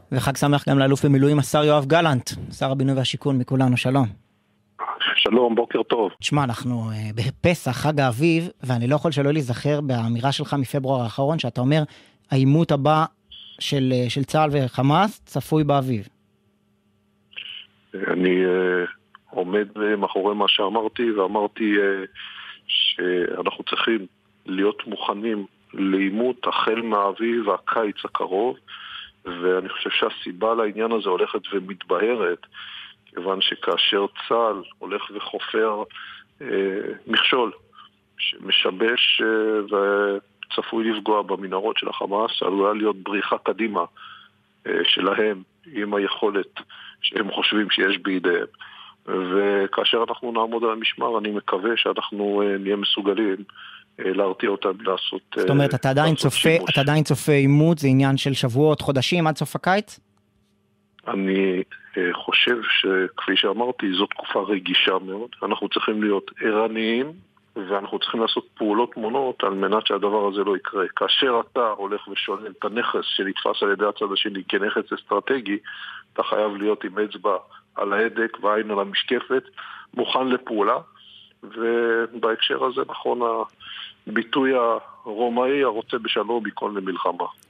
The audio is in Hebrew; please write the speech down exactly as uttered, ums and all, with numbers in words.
וחג שמח גם לאלוף במילואים השר יואב גלנט, שר הבינוי והשיכון מכולנו, שלום. שלום, בוקר טוב. תשמע, אנחנו בפסח, חג האביב, ואני לא יכול שלא להיזכר באמירה שלך מפברואר האחרון, שאתה אומר, העימות הבא של, של צה"ל וחמאס צפוי באביב. אני uh, עומד מאחורי מה שאמרתי, ואמרתי uh, שאנחנו צריכים להיות מוכנים לעימות החל מהאביב והקיץ הקרוב, ואני חושב שהסיבה לעניין הזה הולכת ומתבהרת, כיוון שכאשר צה"ל הולך וחופר אה, מכשול שמשבש אה, וצפוי לפגוע במנהרות של החמאס, עלולה להיות בריחה קדימה אה, שלהם עם היכולת שהם חושבים שיש בידיהם. וכאשר אנחנו נעמוד על המשמר, אני מקווה שאנחנו אה, נהיה מסוגלים אה, להרתיע אותם לעשות שימוש. זאת אומרת, אתה עדיין צופה, אתה עדיין צופה עימות, זה עניין של שבועות, חודשים עד סוף הקיץ? אני חושב שכפי שאמרתי, זו תקופה רגישה מאוד. אנחנו צריכים להיות ערניים, ואנחנו צריכים לעשות פעולות מונות על מנת שהדבר הזה לא יקרה. כאשר אתה הולך ושולל את הנכס שנתפס על ידי הצד השני כנכס אסטרטגי, אתה חייב להיות עם אצבע על ההדק והעין על המשקפת, מוכן לפעולה, ובהקשר הזה נכון הביטוי הרומאי הרוצה בשלום ייכון למלחמה.